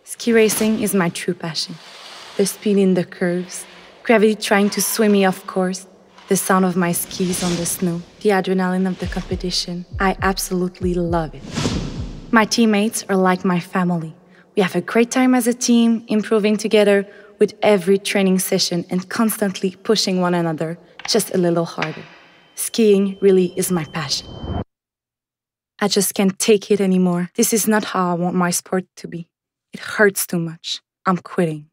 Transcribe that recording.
Ski racing is my true passion. The speed in the curves, gravity trying to swim me off course, the sound of my skis on the snow, the adrenaline of the competition. I absolutely love it. My teammates are like my family. We have a great time as a team, improving together with every training session and constantly pushing one another just a little harder. Skiing really is my passion. I just can't take it anymore. This is not how I want my sport to be. It hurts too much. I'm quitting.